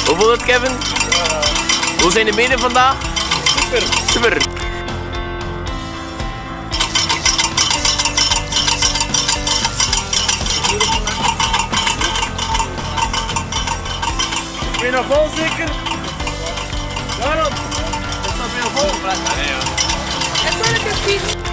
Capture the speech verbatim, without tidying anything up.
Hoe voelt het, Kevin? Hoe zijn de benen vandaag? Super. Super. Ben je nog vol zeker? Waarom? Is dat weer vol? En dan heb je fiets.